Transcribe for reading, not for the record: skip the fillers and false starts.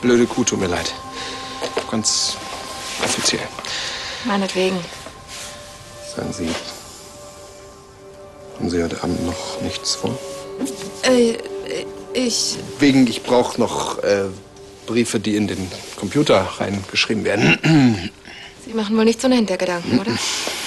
blöde Kuh, tut mir leid. Ganz offiziell. Meinetwegen. Sagen Sie, haben Sie heute Abend noch nichts vor? Ich Ich brauche noch Briefe, die in den Computer reingeschrieben werden. Sie machen wohl nicht so einen Hintergedanken, oder?